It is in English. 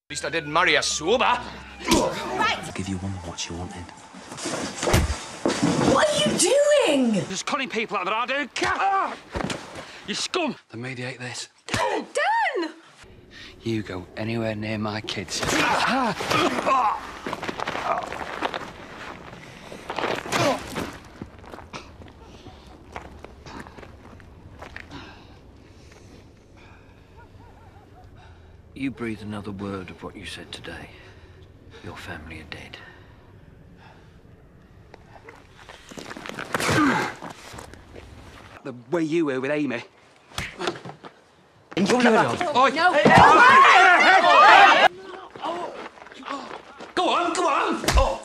At least I didn't marry a sober. Right. I'll give you one more what you wanted. What are you doing? Just cutting people out of our day. Ah! You scum! They mediate this. Dan! You go anywhere near my kids. You breathe another word of what you said today, your family are dead. The way you were with Amy. You'll never... No. Go on, go on! Oh.